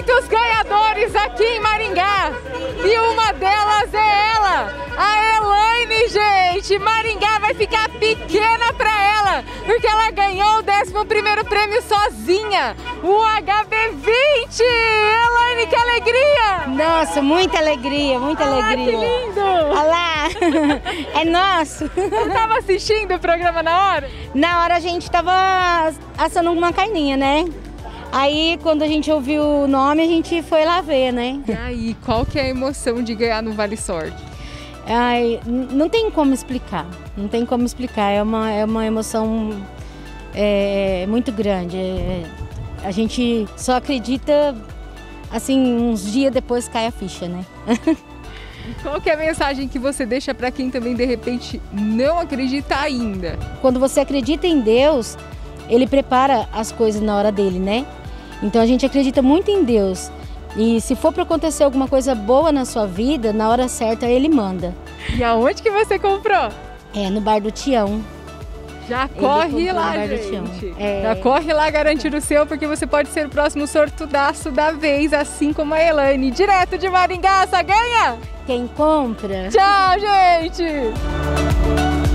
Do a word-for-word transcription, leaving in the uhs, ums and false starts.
muitos ganhadores aqui em Maringá. E uma delas é ela, a Elaine, gente. Maringá vai ficar pequena pra ela, porque ela ganhou o décimo primeiro prêmio sozinha, o H B vinte. Elaine, que alegria! Nossa, muita alegria, muita Ah, alegria. que lindo! Olha lá, é nosso. Você estava assistindo o programa na hora? Na hora a gente tava assando uma carninha, né? Aí quando a gente ouviu o nome, a gente foi lá ver, né? E aí, qual que é a emoção de ganhar no Vale Sorte? Ai, não tem como explicar, não tem como explicar, é uma, é uma emoção é, muito grande. É, a gente só acredita, assim, uns dias depois cai a ficha, né? Qual que é a mensagem que você deixa para quem também, de repente, não acredita ainda? Quando você acredita em Deus, Ele prepara as coisas na hora dele, né? Então a gente acredita muito em Deus. E se for para acontecer alguma coisa boa na sua vida, na hora certa Ele manda. E aonde que você comprou? É, no Bar do Tião. Já Ele corre comprou lá, no Bar do Tião. gente. É. Já corre lá garantir o seu, porque você pode ser o próximo sortudaço da vez, assim como a Elaine. Direto de Maringá, só ganha! Quem compra... Tchau, gente!